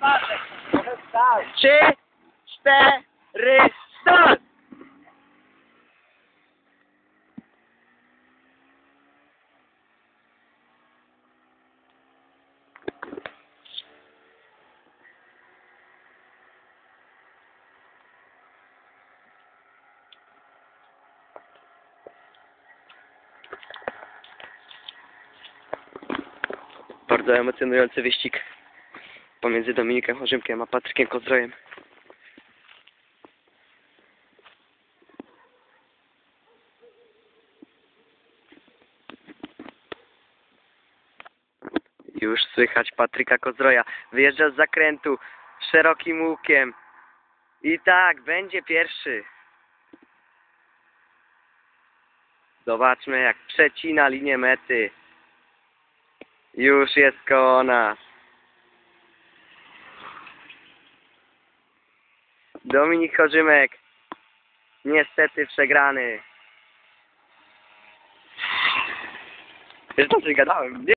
3, 4, start! Bardzo emocjonujący wyścig pomiędzy Dominikiem Chorzymkiem a Patrykiem Kozrojem. Już słychać Patryka Kozroja. Wyjeżdża z zakrętu szerokim łukiem. I tak, będzie pierwszy. Zobaczmy, jak przecina linię mety. Już jest koło nas. Dominik Chorzymek. Niestety przegrany. Wiesz, co gadałem? Nie.